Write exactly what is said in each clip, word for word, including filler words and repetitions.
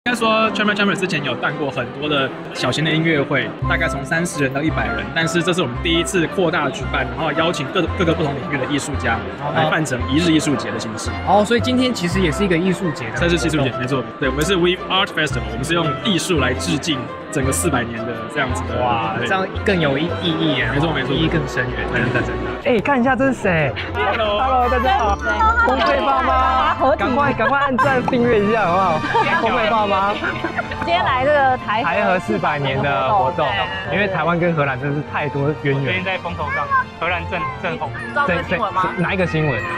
应该说 Chamber Chamber 之前有办过很多的小型的音乐会，大概从三十人到一百人，但是这是我们第一次扩大举办，然后邀请各各个不同领域的艺术家来办成一日艺术节的形式。 哦，所以今天其实也是一个艺术节的， 这是艺术节，没错。对，我们是 Weave Art Festival， 我们是用艺术来致敬整个四百年的这样子的。 哇，这样更有意意义耶！ 没错没错， 意义更深远，真的真的。哎，看一下这是谁 ？Hello，Hello， 大家好，公费爸妈，赶快赶快按赞订阅一下好不好？公费爸妈。 今天来这个台台荷四百年的活动，因为台湾跟荷兰真是太多渊源。 最近在风头上，荷兰正正红。 知道这个新闻吗？ 哪一个新闻？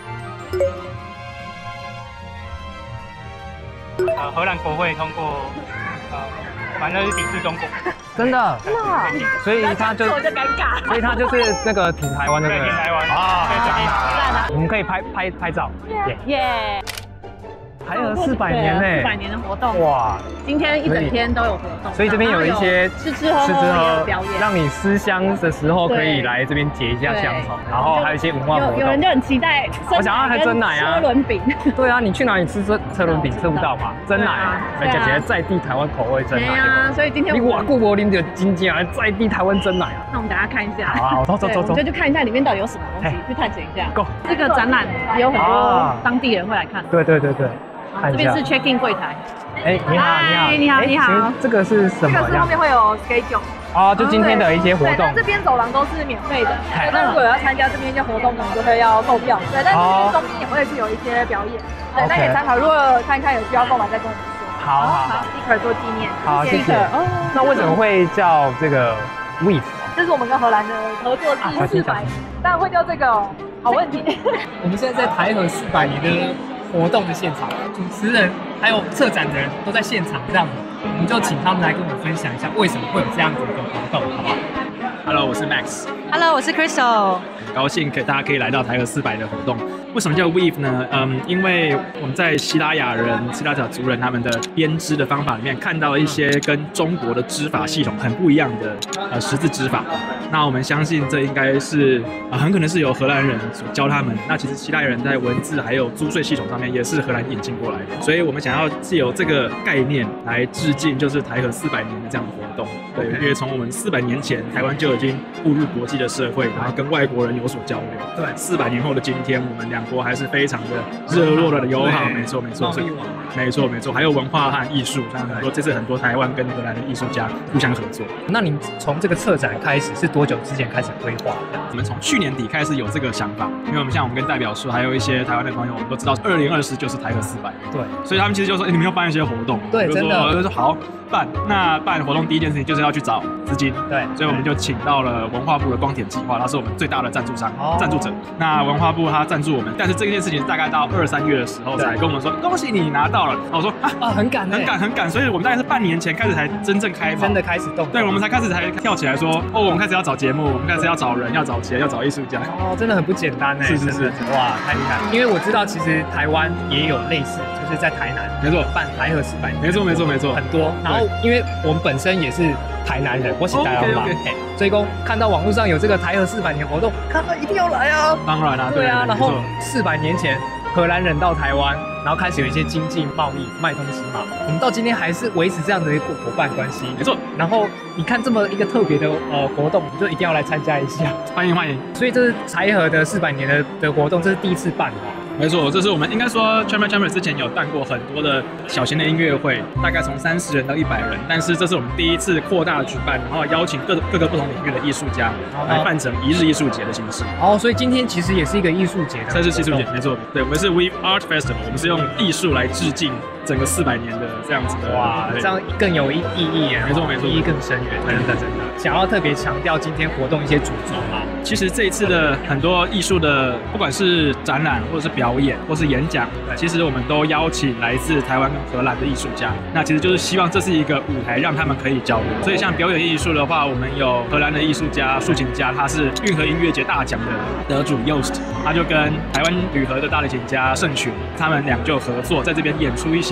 呃，荷兰国会通过，呃，反正是抵制中国。 真的， 真的， 所以他就我就尴尬， 所以他就是那个挺台湾的， 对，挺台湾啊，我们可以拍拍拍照， 耶。 台荷四百年呢， 四百年的活动哇！ 今天一整天都有活动， 所以这边有一些吃吃喝喝表演， 让你思乡的时候可以来这边解一下乡愁，然后还有一些文化活动。 有人就很期待， 我想要喝真奶啊， 车轮饼。 对啊，你去哪里吃车车轮饼吃不到嘛？真奶，而且直接在地台湾口味真奶。 对啊，所以今天你瓦固柏林的金鸡啊，在地台湾真奶啊。 那我们等下看一下。 好，走走走走， 我们就去看一下里面到底有什么东西，去探险一下。 Go， 这个展览也有很多当地人会来看。 对对对对。 这边是 check in 柜台。 哎，你好，你好， 你好，你好。 这个是什么？ 这个是后面会有 schedule。 哦，就今天的一些活动。 这边走廊都是免费的，那如果有要参加这边一些活动，可能就会要购票。对，但是这边中间也会是有一些表演。对，那也参考。如果看一看有需要购买，再跟我们说。 好好 ，sticker 做纪念。 好，谢谢。哦，那为什么会叫这个 Weave？ 这是我们跟荷兰的合作第四百，当然会叫这个哦。好问题。 我们现在在台荷四百年的活动的现场，主持人还有策展的人都在现场，这样子，我们就请他们来跟我们分享一下为什么会有这样子一个活动，好不好 ？Hello， 我是 Max。Hello， 我是 Crystal。 很高兴可以大家可以来到台荷四百的活动。为什么叫 Weave 呢？嗯，因为我们在西拉雅人、西拉雅族人他们的编织的方法里面，看到了一些跟中国的织法系统很不一样的呃十字织法。那我们相信这应该是啊、呃，很可能是由荷兰人所教他们。那其实希腊人在文字还有租税系统上面也是荷兰引进过来的。所以我们想要借由这个概念来致敬，就是台荷四百年的这样的活动。对，因为从我们四百年前，台湾就已经步入国际的社会，然后跟外国人有所交流。对，四百年后的今天，我们两国还是非常的热络的友好。没错，没错，没错，没错。还有文化和艺术，像很多这次很多台湾跟荷兰的艺术家互相合作。 那您从这个策展开始是多久之前开始规划的？ 我们从去年底开始有这个想法，因为我们像我们跟代表处还有一些台湾的朋友，我们都知道二零二四就是台荷四百。 对， 所以他们其实就说，哎、欸，你们要办一些活动。 对，真的。 我就说好办。那办活动第一件事情就是要去找资金。 对， 所以我们就请到了文化部的光点计划，它是我们最大的赞助商、赞、哦、助者。那文化部它赞助我们，但是这件事情大概到二三月的时候才跟我们说，恭喜你拿到了。然后我说啊啊，很赶， 很赶，很赶。所以我们大概是半年前开始才真正开跑， 真的开始动。 对，我们才开始才跳起来说，哦，我们开始要找节目，我们开始要找人，要找钱，要找艺术家。 哦，真的很不简单哎。 是是是， 哇，太厉害了。因为我知道其实台湾也有类似，就是在台南， 没错， 办台荷四百年， 没错没错没错， 很多。然后因为我们本身也是台南人，我是台湾嘛，所以说看到网络上有这个台荷四百年活动，看到一定要来啊。 当然啦， 对啊。然后四百年前荷兰人到台湾，然后开始有一些经济贸易卖东西嘛，我们到今天还是维持这样的一个伙伴关系。 没错。 然后你看这么一个特别的呃活动，你就一定要来参加一下。 欢迎欢迎。 所以这是台荷的四百年的的活动，这是第一次办的。 没错，这是我们应该说 Chamber Chamber 之前有办过很多的小型的音乐会，大概从三十人到一百人，但是这是我们第一次扩大举办，然后邀请各各个不同领域的艺术家来办成一日艺术节的形式。 哦，所以今天其实也是一个艺术节的。 这是艺术节，没错。对，我们是 Weave Art Festival， 我们是用艺术来致敬整个四百年的这样子的。 哇，这样更有意义耶！ 没错没错， 意义更深远，真的真的。想要特别强调今天活动一些主轴嘛？ 其实这一次的很多艺术的，不管是展览或者是表演或是演讲，其实我们都邀请来自台湾跟荷兰的艺术家。那其实就是希望这是一个舞台，让他们可以交流。所以像表演艺术的话，我们有荷兰的艺术家竖琴家，他是运河音乐节大奖的得主 Joost， 他就跟台湾旅河的大提琴家盛群，他们俩就合作在这边演出一些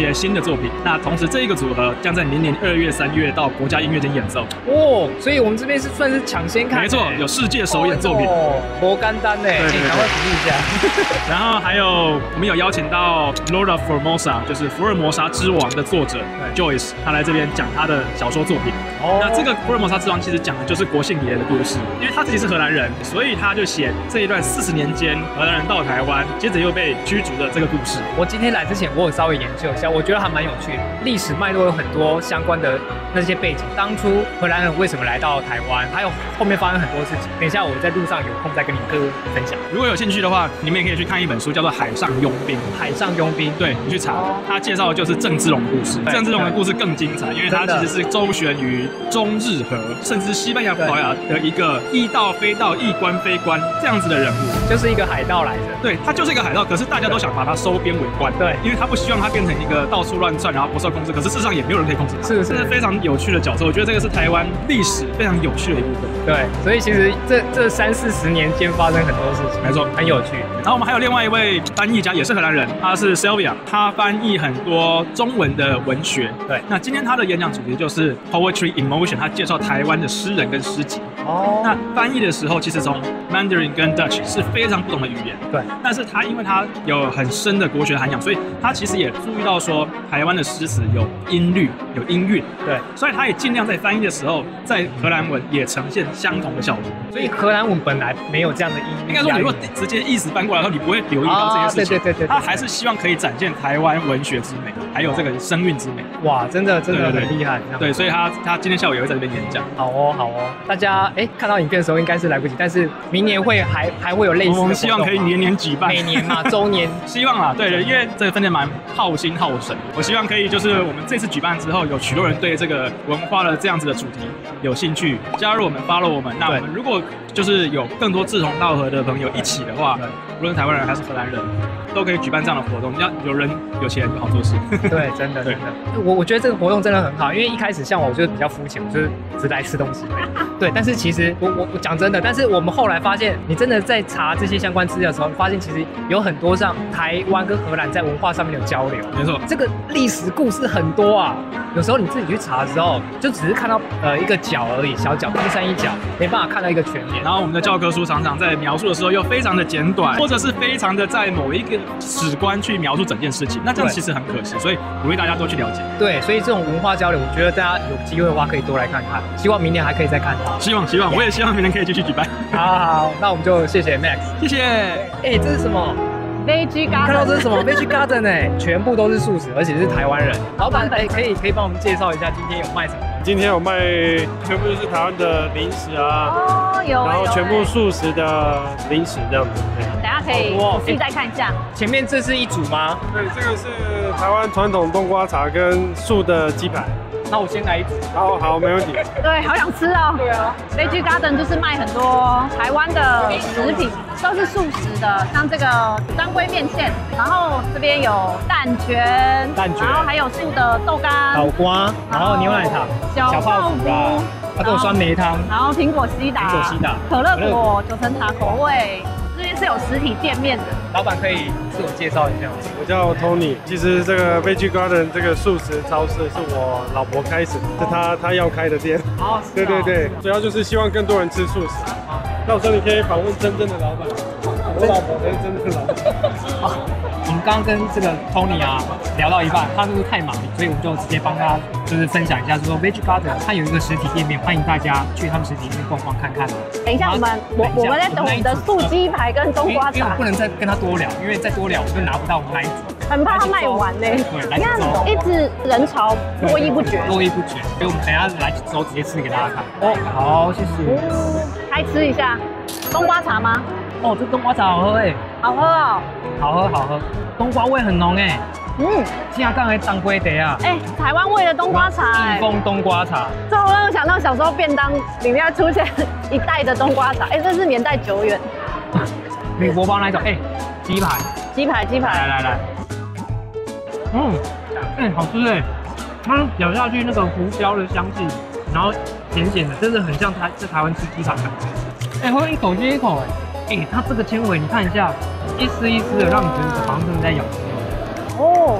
些新的作品。那同时这一个组合将在明年二月、三月到国家音乐厅演奏。 哦，所以我们这边是算是抢先看。 没错，有世界首演作品。 哦，不简单呢，赶快鼓励一下。 然后还有我们有邀请到 Lord of Formosa， 就是福尔摩沙之王的作者 Joyce， 他来这边讲他的小说作品。哦，那这个福尔摩沙之王其实讲的就是国姓爷的故事，因为他自己是荷兰人，所以他就写这一段四十年间荷兰人到台湾，接着又被驱逐的这个故事。 我今天来之前，我有稍微研究一下，我觉得还蛮有趣的，历史脉络有很多相关的那些背景，当初荷兰人为什么来到台湾，还有后面发生很多事情。等一下我在路上有空再跟你各位分享。 如果有兴趣的话，你们也可以去看一本书，叫做《海上佣兵》。 海上佣兵， 对，你去查，他介绍的就是郑芝龙的故事。郑芝龙的故事更精彩，因为他其实是周旋于中日荷，甚至西班牙、葡萄牙的一个易道非道、易官非官这样子的人物， 就是一个海盗来着。 对，他就是一个海盗，可是大家都想把他收编为官， 对， 因为他不希望他变成一个到处乱窜，然后不受控制。可是事实上也没有人可以控制他， 是是， 这是非常有趣的角色。我觉得这个是台湾历史非常有趣的一部分。 对，所以其实这这三四十年间发生很多事情， 没错， 很有趣。 然后我们还有另外一位翻译家，也是荷兰人，他是 Sylvia， 他翻译很多中文的文学。 对， 那今天他的演讲主题就是 Poetry in Motion， 他介绍台湾的诗人跟诗集。哦，那翻译的时候，其实从 Mandarin 跟 Dutch 是非常不同的语言。 对， 但是他因为他有很深的国学涵养，所以他其实也注意到说台湾的诗词有音律、有音韵。 对， 所以他也尽量在翻译的时候，在荷兰文也呈现相同的效果。 所以荷兰文本来没有这样的音律， 应该说你如果直接意思翻过来的话，你不会留意到这些事情。 哦、对对对对， 他还是希望可以展现台湾文学之美，还有这个声韵之美。 哇，真的真的很厉害。 对，所以他他今天下午也会在这边演讲。 好哦好哦，大家哎看到影片的时候应该是来不及，但是明年会还还会有类似的活动。 我们希望可以年年举办， 每年嘛周年， 希望啦，对对，因为这个真的蛮耗心耗神。我希望可以就是我们这次举办之后，有许多人对这个文化的这样子的主题有兴趣，加入我们 follow 我们。那我们如果就是有更多志同道合的朋友一起的话，无论台湾人还是荷兰人，都可以举办这样的活动。要有人有钱就好做事。 对，真的真的。我我觉得这个活动真的很好，因为一开始像我就是比较肤浅，我就是只来吃东西而已。对，但是其实我我我讲真的，但是我们后来发现，你真的在查这些相关资料的时候，发现其实有很多让台湾跟荷兰在文化上面的交流。 没错， 这个历史故事很多啊。有时候你自己去查的时候，就只是看到呃一个角而已，小角，冰山一角，没办法看到一个全面。 然后我们的教科书常常在描述的时候又非常的简短，或者是非常的在某一个史观去描述整件事情，那这样其实很可惜，所以鼓励大家多去了解。 对，所以这种文化交流，我觉得大家有机会的话可以多来看看。希望明年还可以再看到。 希望希望，我也希望明年可以继续举办。 好好好，那我们就谢谢 Max， 谢谢。 哎，这是什么 ？Veggie Garden， 看到这是什么 ？Veggie Garden 哎，全部都是素食，而且是台湾人。老板，哎，可以可以帮我们介绍一下今天有卖什么？ 今天有卖全部都是台湾的零食啊， 哦有， 然后全部素食的零食这样子。 等下可以仔细再看一下。 前面这是一组吗？ 对，这个是台湾传统冬瓜茶跟素的鸡排。 那我先来一组。 好好，没问题。 对，好想吃哦。对啊 ，Veggie Garden 就是卖很多台湾的食品，都是素食的，像这个当归面线，然后这边有蛋卷， 蛋卷， 然后还有素的豆干、 脑瓜，然后牛奶糖、 小泡芙啊， 它都有酸梅汤， 然后苹果西打、 苹果西打、 可乐果、九层塔口味。这边是有实体店面的。 老板可以自我介绍一下吗？ 我叫 Tony， 其实这个 Veggie Garden 这个素食超市是我老婆开始，是她她要开的店。 哦， 对对对，主要就是希望更多人吃素食。那我说你可以访问真正的老板，我老婆才是真正的老板。 我们刚刚跟这个 Tony 啊聊到一半，他就是太忙，所以我们就直接帮他就是分享一下，说 Veggie Garden 它有一个实体店面，欢迎大家去他们实体店逛逛看看。 等一下，我们我我们在等我们的素鸡排跟冬瓜茶， 因为我不能再跟他多聊，因为再多聊我就拿不到我们那一组， 很怕他卖完呢。 对，来你看一直人潮络绎不绝， 络绎不绝，所以我们等一下来之后直接吃给大家看。哦，好，谢谢。 来吃一下冬瓜茶吗？ 哦，这冬瓜茶好喝哎， 好喝哦， 好喝好喝，冬瓜味很浓哎。嗯，香港的当归茶啊， 哎，台湾味的冬瓜茶，哎， 益丰冬瓜茶， 这我让我想到小时候便当里面出现一袋的冬瓜茶，哎，这是年代久远。 铝箔包那一种，哎，鸡排， 鸡排，鸡排， 来来来，嗯，哎，好吃哎，它咬下去那个胡椒的香气，然后咸咸的，真的很像台在台湾吃鸡排的感觉。哎，喝一口接一口，哎，哎，它这个纤维你看一下，一丝一丝的，让你觉得好像真的在咬。哦，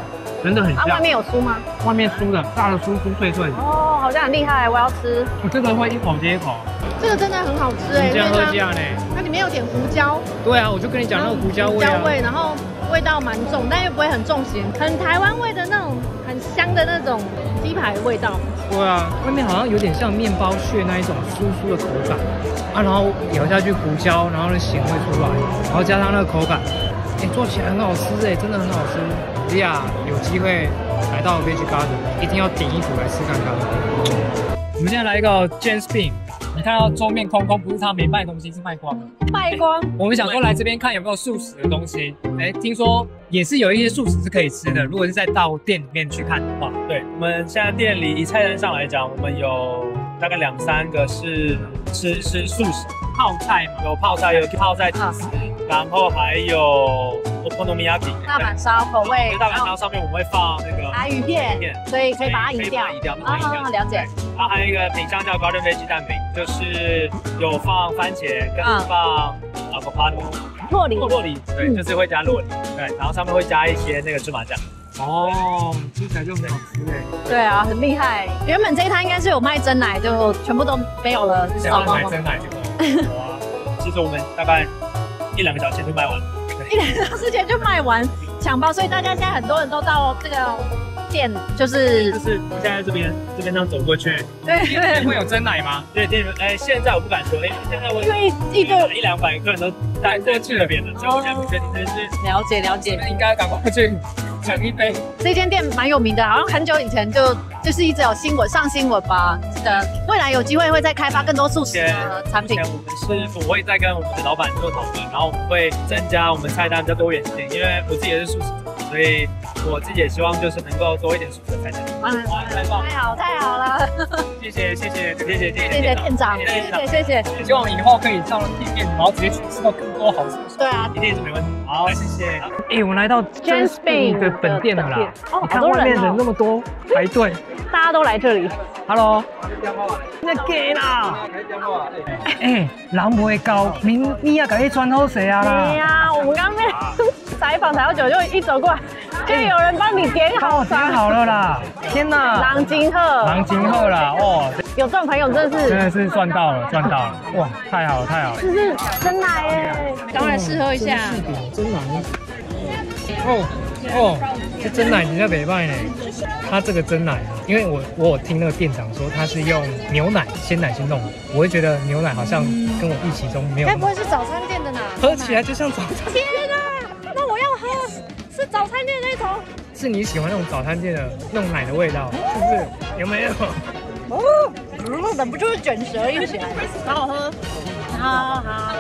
真的很啊，外像。 面有酥吗？ 外面酥的，炸的酥酥脆脆的， 哦，好像很厉害，我要吃。 我这个会一口接一口。 这个真的很好吃哎， 这样喝这样呢？ 它里面有点胡椒， 对啊，我就跟你讲那个胡椒味啊。 胡椒味，然后味道蛮重，但又不会很重咸，很台湾味的那种，很香的那种鸡排味道。 对啊，外面好像有点像面包屑那一种酥酥的口感啊，然后咬下去胡椒，然后那咸味出来，然后加上那个口感，哎，做起来很好吃哎，真的很好吃。利亚有机会来到 Veggie Garden， 一定要点一组来吃看看。我们现在来一个 Jane Spin， 你看到桌面空空，不是他没卖东西，是卖光了。 卖光。 我们想说来这边看有没有素食的东西，哎，听说也是有一些素食是可以吃的。如果是在到店里面去看的话， 对，我们现在店里以菜单上来讲，我们有大概两三个是吃吃素食泡菜嘛，有泡菜，有泡菜吐司，然后还有 okonomiyaki 大阪烧口味， 大阪烧上面我们会放那个打鱼片，所以可以把它移掉。 移掉， 啊，了解。 然后还有一个品相叫 Garden Veggie 蛋饼，就是有放番茄跟放 avocado 酪梨， 酪梨，对，就是会加酪梨，对，然后上面会加一些那个芝麻酱。 哦，听起来就很好吃哎。 对啊，很厉害。原本这一摊应该是有卖真奶，就全部都没有了。 现在买真奶就好。 哇，其实我们大概一两个小时就卖完了， 一两个小时前就卖完抢包，所以大家现在很多人都到这个店，就是就是现在这边这边这样走过去， 对对， 会有真奶吗？ 对，店哎，现在我不敢说，因为现在我因为一个一两百客人都带过去那边了，所以我现在不确定这是了解了解， 应该赶快去抢一杯。 这间店蛮有名的，好像很久以前就就是一直有新闻上新闻吧。的未来有机会会再开发更多素食的产品。 我们师傅会再跟我们的老板做讨论，然后我们会增加我们菜单比较多元性，因为我自己也是素食者，所以我自己也希望就是能够多一点素食的菜单。 嗯，太好太好了， 谢谢谢谢谢谢谢谢谢店长，谢谢谢谢。 希望以后可以上店面，然后直接去吃到更多好吃的。 对啊， 一定是没问题。好，谢谢。 哎，我们来到 Jane Spin 的本店了啦。 哦， 你看外面人那么多，排队， 大家都来这里。 Hello， 那给啦。哎，人不会高，明你啊，给你穿好势啊啦。 对呀，我们刚刚采访采好久，就一走过来，就有人帮你点好， 点好了啦。天哪， 狼金鹤， 狼金鹤啦，哦， 有这种朋友真的是真的是赚到了，赚到了，哇，太好了，太好了。 这是真奶耶，赶快来试喝一下。 真奶。哦哦，这真奶人家没卖呢。它这个真奶，因为我我有听那个店长说，他是用牛奶、鲜奶去弄的，我会觉得牛奶好像跟我预期中没有。 该不会是早餐店的呢？ 喝起来就像早餐。 天哪，那我要喝是早餐店那种。 是你喜欢那种早餐店的那种奶的味道，是不是？有没有？ 哦，忍不住卷舌音起来，好好喝，好好喝。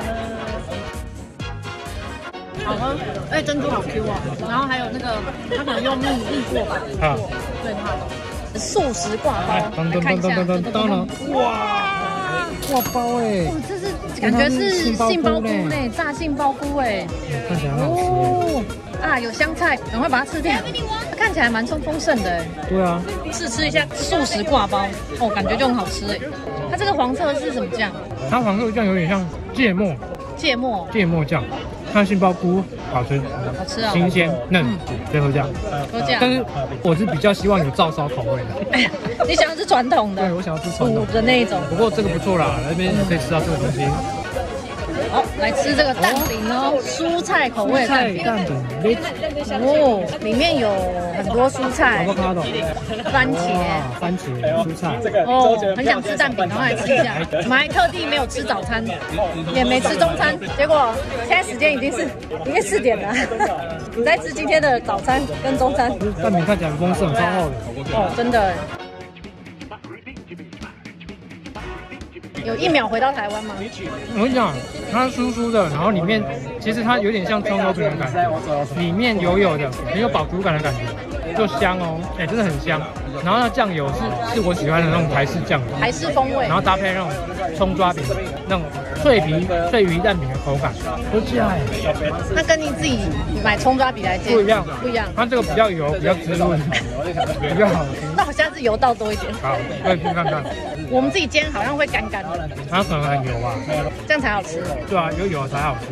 好喝，哎，珍珠好 Q 哦，然后还有那个，它可能用蜜蜜过吧，啊，对，很好。素食挂包，看一下，哇， 挂包哎， 这是感觉是杏鲍菇嘞，炸杏鲍菇哎， 看起来很好吃啊，有香菜，赶快把它吃掉，它看起来蛮丰丰盛的哎。 对啊， 试吃一下素食挂包，哦，感觉就很好吃哎。它这个黄色是什么酱？ 它黄色酱有点像芥末， 芥末， 芥末酱。看杏鲍菇好吃， 好吃啊， 新鲜嫩，最后这样， 都这样。 但是我是比较希望有照烧口味的。 哎呀，你想要吃传统的？ 对，我想要吃传统的那一种。 不过这个不错啦，那边也可以吃到这个东西。 好，来吃这个蛋饼哦，蔬菜口味的蛋饼。 蛋饼， 哦，里面有很多蔬菜，番茄， 番茄，蔬菜。 哦，很想吃蛋饼，赶快来吃一下。我们还特地没有吃早餐，也没吃中餐，结果现在时间已经是已经四点了。你在吃今天的早餐跟中餐。 蛋饼看起来很丰盛，超厚的。 哦，真的。有一秒回到台湾吗？ 我跟你讲，它酥酥的，然后里面其实它有点像葱油饼的感觉，里面油油的，很有饱足感的感觉，就香哦，哎、欸，真的很香。然后那酱油是是我喜欢的那种台式酱油， 台式风味， 然后搭配那种葱抓饼，那种脆皮脆鱼蛋饼的口感，都这样。 那跟你自己买葱抓饼来煎不一样， 不一样。 它这个比较油，比较滋润，比较好吃。 那我下次油倒多一点。 好，可以去看看。 我们自己煎好像会干干的， 它可能很油吧， 这样才好吃。 对啊，有油才好吃。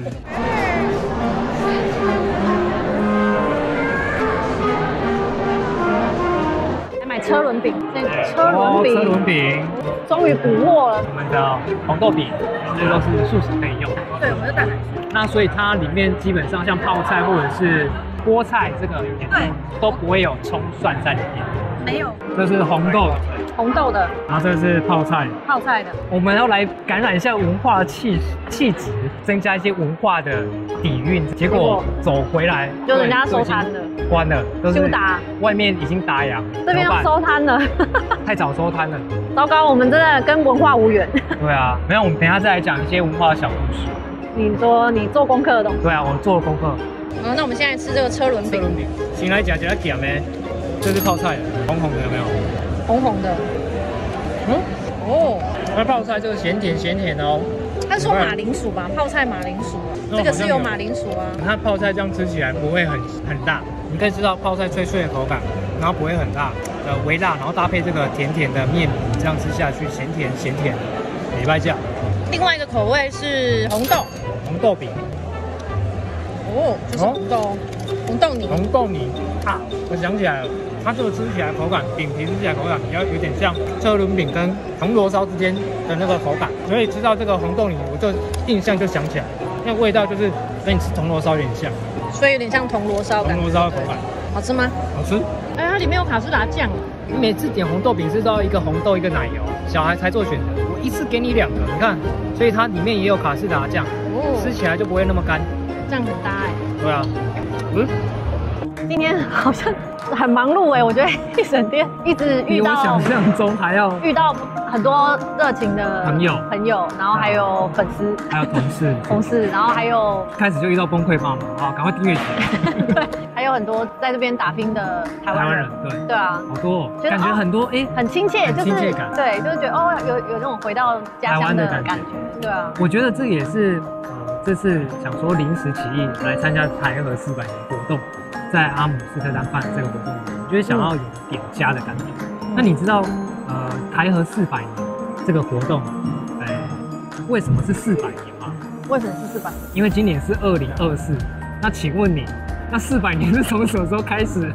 车轮饼，车轮饼， 车轮饼， 终于补货了。 我们的红豆饼，这都是素食可以用。 对，我们是蛋奶素。 那所以它里面基本上像泡菜或者是菠菜这个对都不会有葱蒜在里面。 没有。 这是红豆， 红豆的， 然后这是泡菜。 泡菜的。 我们要来感染一下文化的气气质，增加一些文化的底蕴。结果走回来， 就人家收摊了， 关了，都是打， 外面已经打烊， 这边要收摊了， 太早收摊了。 糟糕，我们真的跟文化无缘。 对啊，没有，我们等一下再来讲一些文化的小故事。 你说你做功课的东西？ 对啊，我做了功课。 好，那我们现在吃这个车轮饼。 车轮饼，先来讲讲甜的，这是泡菜的，红红的有没有？ 红红的。嗯，哦， 那泡菜这个咸甜咸甜的哦。 他说马铃薯吧，泡菜马铃薯，这个是有马铃薯啊。 你看泡菜这样吃起来不会很很辣，你可以吃到泡菜脆脆的口感，然后不会很辣，呃微辣，然后搭配这个甜甜的面皮，这样吃下去咸甜咸甜的，礼拜酱。 另外一个口味是红豆， 红豆饼。 哦，就是红豆，红豆泥。 红豆泥啊，我想起来了。它这个吃起来口感，饼皮吃起来口感比较有点像车轮饼跟铜锣烧之间的那个口感，所以吃到这个红豆泥，我就印象就想起来，那个味道就是跟你吃铜锣烧有点像， 所以有点像铜锣烧感。 铜锣烧的口感， 好吃吗？ 好吃。 哎，它里面有卡士达酱。 你每次点红豆饼是都要一个红豆一个奶油，小孩才做选择，我一次给你两个，你看，所以它里面也有卡士达酱，哦，吃起来就不会那么干， 这样很搭哎。 对啊，嗯。 今天好像很忙碌哎，我觉得一整天一直遇到， 比我想象中还要遇到很多热情的朋友， 朋友，然后还有粉丝， 还有同事， 同事，然后还有开始就遇到崩溃妈妈啊，赶快订阅起来。 对，还有很多在这边打拼的台湾人， 对对啊， 好多哦，感觉很多哎， 很亲切，就是亲切感， 对，就是觉得哦，有有那种回到家乡的感觉，对啊， 我觉得这也是呃这次想说临时起意来参加台河四百年活动。在阿姆斯特丹办这个活动，我觉得想要有点家的感觉。嗯、那你知道，呃，台河四百年这个活动，哎、呃，为什么是四百年吗？ 为什么是四百年？ 因为今年是二零二四。那请问你，那四百年是从什么时候开始？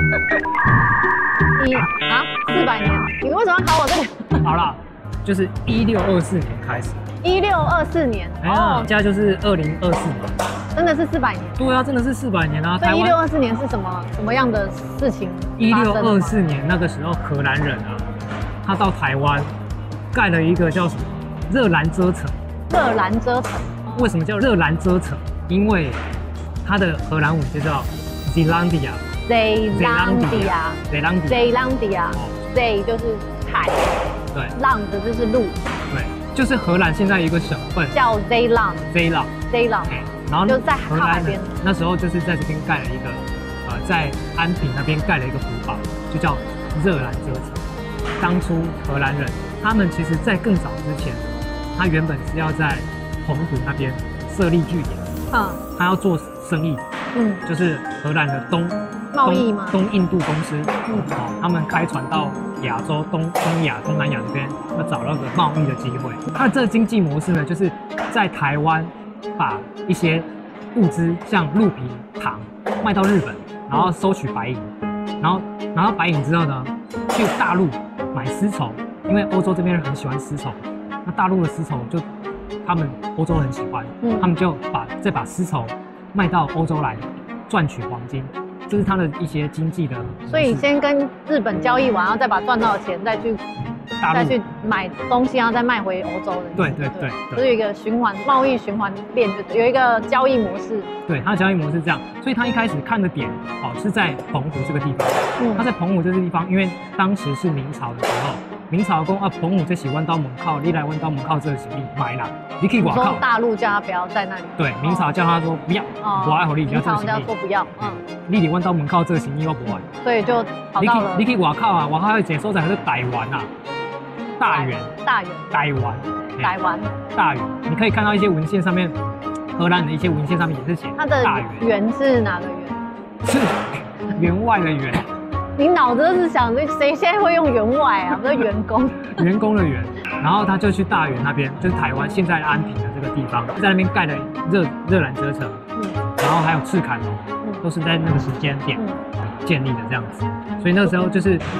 一啊，四百年，你为什么要考我这个？ 好啦，就是一六二四年开始。 一六二四年， 哦，现在就是二零二四年。 真的是四百年， 对啊，真的是四百年啊！ 所以一六二四年是什么什么样的事情？ 一六二四年那个时候，荷兰人啊，他到台湾盖了一个叫什么热兰遮城。 热兰遮城， 为什么叫热兰遮城？因为它的荷兰文就叫 Zeelandia。 Zeelandia。Zeelandia。Z 就是海， 对， 浪的就是陆， 对，就是荷兰现在有一个省份叫 Zeeland。 Zeeland。 Zeeland。然后就在靠海边， 那时候就是在这边盖了一个，呃，在安平那边盖了一个古堡，就叫热兰遮城。当初荷兰人他们其实在更早之前，他原本是要在澎湖那边设立据点，嗯，他要做生意，嗯，就是荷兰的东贸易吗？ 东印度公司，嗯，哦，他们开船到亚洲、东东亚、东南亚这边，要找那个贸易的机会。他这个经济模式呢，就是在台湾。把一些物资像鹿皮、糖卖到日本，然后收取白银，然后拿到白银之后呢，去大陆买丝绸，因为欧洲这边人很喜欢丝绸，那大陆的丝绸就他们欧洲很喜欢，嗯、他们就把再把丝绸卖到欧洲来赚取黄金，这是他的一些经济的。 所以先跟日本交易完，然后再把赚到的钱再去。再去买东西，然后再卖回欧洲的。 对对对， 就是一个循环贸易循环链，就有一个交易模式。 对，它的交易模式是这样，所以他一开始看的点哦是在澎湖这个地方。嗯，他在澎湖这个地方，因为当时是明朝的时候，明朝讲啊澎湖这是弯刀门靠，你来弯刀门靠这个是你买啦，你可以瓦靠。 大陆叫他不要在那里。 对，明朝叫他说不要，我爱和你， 明朝叫说不要，嗯， 你来弯刀门靠这个行李我不爱。 所以就跑到了。 你可以瓦靠啊，瓦靠还有一个所在还是台湾啊。大元， 大元， 台湾， 台湾， 大元，你可以看到一些文献上面，荷兰的一些文献上面也是写它的元是哪个元？ 是员外的员。 你脑子是想着谁现在会用员外啊？不是员工。 员工的员，然后他就去大元那边，就是台湾现在安平的这个地方，在那边盖了热热兰遮城，嗯，然后还有赤坎楼，嗯，都是在那个时间点建立的这样子，所以那个时候就是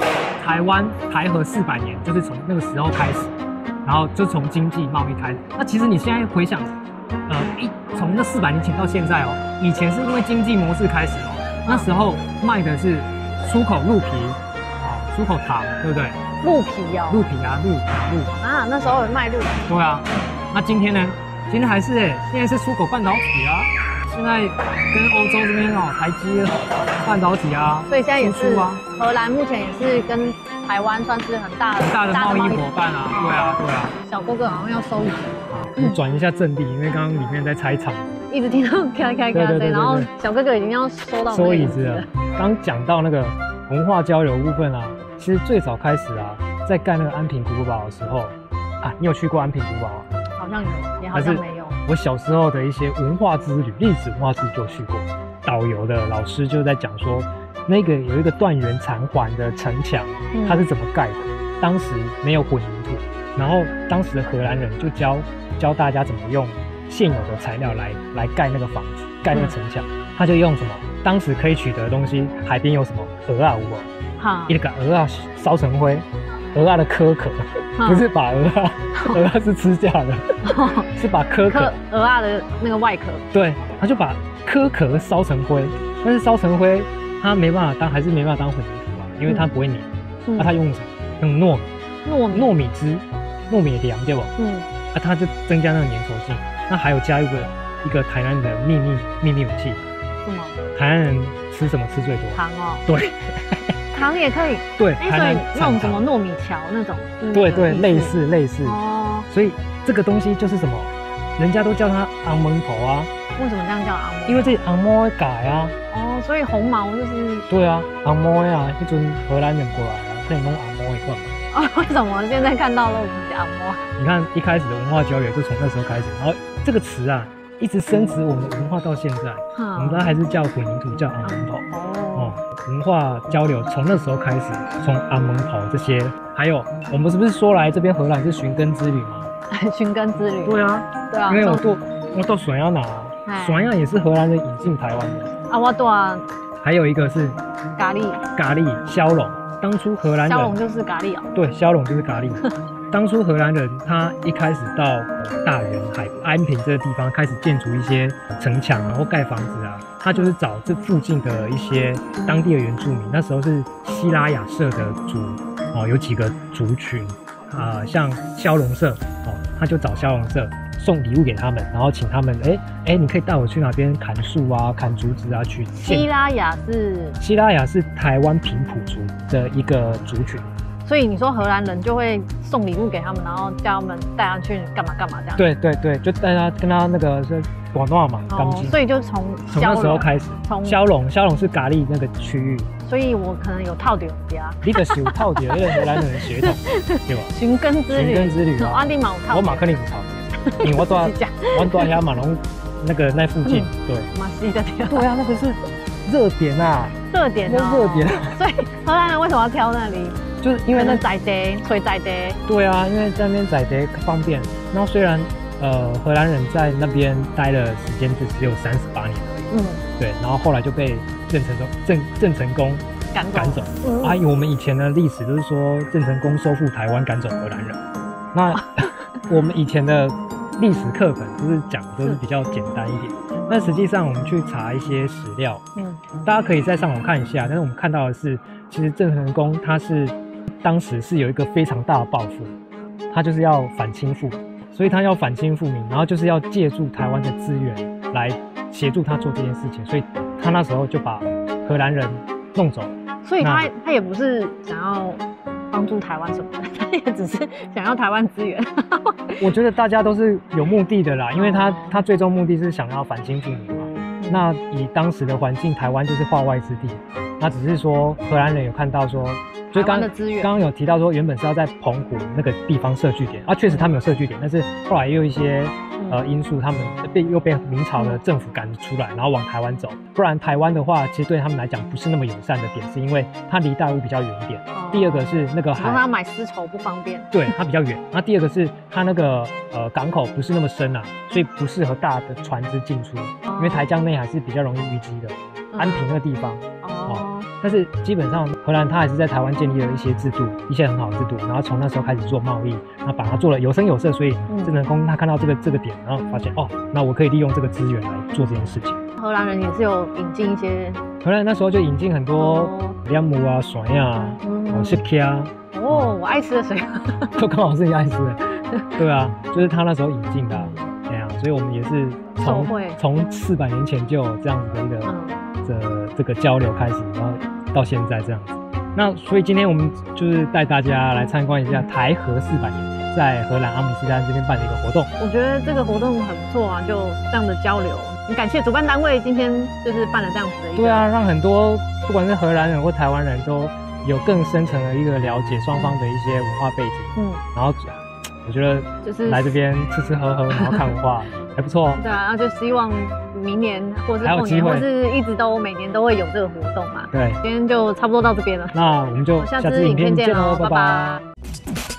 台湾台和四百年就是从那个时候开始，然后就从经济贸易开始。那其实你现在回想，呃，一从那四百年前到现在哦，以前是因为经济模式开始哦，那时候卖的是出口鹿皮，啊，出口糖，对不对？ 鹿皮哦， 鹿皮啊，鹿鹿啊，那时候有卖鹿皮。 对啊，那今天呢？今天还是哎，现在是出口半导体啊。现在跟欧洲这边哦，台积半导体啊， 所以现在也是啊， 荷兰目前也是跟台湾算是很大的很大的贸易伙伴啊，对啊对啊。 小哥哥好像要收椅子， 我们转一下阵地，因为刚刚里面在拆场， 一直听到咔咔咔声，然后小哥哥已经要收到收椅子了。刚讲到那个文化交流部分啊，其实最早开始啊，在盖那个安平古堡的时候啊，你有去过安平古堡啊？ 好像有，也好像没有。 我小时候的一些文化之旅、历史文化之旅就去过，导游的老师就在讲说，那个有一个断垣残垣的城墙，它是怎么盖的？当时没有混凝土，然后当时的荷兰人就教教大家怎么用现有的材料来来盖那个房子、盖那个城墙。他就用什么？当时可以取得的东西，海边有什么鹅啊，有无？一个鹅啊烧成灰，鹅啊的壳壳。不是把鹅啊，鹅啊是吃架的，是把壳壳鹅啊的那个外壳， 对，他就把壳壳烧成灰，但是烧成灰，它没办法当，还是没办法当混凝土啊，因为它不会粘。那他用什么？用糯米， 糯米， 糯米汁，糯米的凉对吧？ 嗯， 那它就增加那个粘稠性。那还有加一个一个台南的秘密秘密武器， 什么？ 台南人吃什么吃最多？ 糖哦。 对。 糖也可以， 对， 哎，所以那种什么糯米条那种， 对对，类似类似哦。 所以这个东西就是什么，人家都叫它昂蒙头啊。 为什么这样叫昂蒙？ 因为这昂蒙改啊。 哦，所以红毛就是。 对啊，昂蒙啊，一尊荷兰人过来啊，可以弄昂蒙一块。 啊，为什么现在看到都是昂蒙？ 你看一开始的文化交流就从那时候开始，然后这个词啊一直深植我们的文化到现在，我们都还是叫混凝土，叫昂蒙头。哦，文化交流从那时候开始，从昂蒙头这些，还有我们是不是说来这边荷兰是寻根之旅吗？ 寻根之旅。 对啊， 对啊， 因为我到我到水亚拿，水亚也是荷兰人引进台湾的。 啊，我对啊。 还有一个是咖喱， 咖喱鸮龙，当初荷兰人鸮龙就是咖喱哦。 对，鸮龙就是咖喱。当初荷兰人他一开始到大园海安平这个地方开始建筑一些城墙，然后盖房子啊，他就是找这附近的一些当地的原住民。那时候是西拉雅社的族哦，有几个族群啊、呃，像鸮龙社哦，他就找鸮龙社送礼物给他们，然后请他们哎哎，你可以带我去哪边砍树啊、砍竹子啊去。 西拉雅是西拉雅是台湾平埔族的一个族群。 所以你说荷兰人就会送礼物给他们，然后叫他们带他去干嘛干嘛这样？ 对对对，就带他跟他那个是广东话嘛，钢筋、 哦。所以就从从那时候开始，从鸮龙鸮龙是咖喱那个区域。 所以我可能有套点家。 你的是有套点，那个荷兰人的血统，对吧？ 寻根之旅。 寻根之旅啊！ 我马我马克林有套点，因为我住我住遐马龙那个那附近，对。 马西的地方。 对啊，那个是热点啊。 热点啊。 热点。 所以荷兰人为什么要挑那里？ 就是因为那在地，所以在地。对啊，因为在那边在地方便。然后虽然呃荷兰人在那边待的时间就只有三十八年而已，嗯，对。然后后来就被郑成功郑郑成功赶走。赶走。嗯、啊，我们以前的历史都是说郑成功收复台湾，赶走荷兰人。那我们以前的历史课本都是讲的都是比较简单一点。那实际上我们去查一些史料，嗯，大家可以在上网看一下。但是我们看到的是，其实郑成功他是。当时是有一个非常大的抱负，他就是要反清复明，所以他要反清复明，然后就是要借助台湾的资源来协助他做这件事情，所以他那时候就把荷兰人弄走。 所以他他也不是想要帮助台湾什么的，他也只是想要台湾资源。 我觉得大家都是有目的的啦，因为他他最终目的是想要反清复明嘛。那以当时的环境，台湾就是化外之地，那只是说荷兰人有看到说。所以刚刚刚有提到说，原本是要在澎湖那个地方设据点啊，确实他们有设据点，但是后来又有一些呃因素，他们被又被明朝的政府赶出来，然后往台湾走。不然台湾的话，其实对他们来讲不是那么友善的点，是因为它离大陆比较远一点。哦、第二个是那个海， 他买丝绸不方便。 对，它比较远。那第二个是它那个呃港口不是那么深啊，所以不适合大的船只进出，哦、因为台江内海是比较容易淤积的。安平那个地方哦。 但是基本上荷兰它还是在台湾建立了一些制度，一些很好的制度，然后从那时候开始做贸易，然后把它做了有声有色，所以智能空他看到这个这个点，然后发现哦，那我可以利用这个资源来做这件事情。 荷兰人也是有引进一些， 荷兰那时候就引进很多莲母啊、水啊、哦、s k 啊。 哦，我爱吃的水， 就刚好是你爱吃的。对啊，就是他那时候引进的、啊，哎呀、啊，所以我们也是从从四百年前就有这样子的一个、嗯、这这个交流开始，然后到现在这样子。那所以今天我们就是带大家来参观一下台荷四百年，在荷兰阿姆斯特丹这边办的一个活动。 我觉得这个活动很不错啊，就这样的交流。很感谢主办单位今天就是办了这样子的一个。 对啊，让很多不管是荷兰人或台湾人都有更深层的一个了解双方的一些文化背景。嗯，然后我觉得就是来这边吃吃喝喝，然后看文化还不错。对啊，那就希望明年或是后年或是一直都每年都会有这个活动嘛。 对， 今天就差不多到这边了。 那我们就下次影片见喽，拜拜。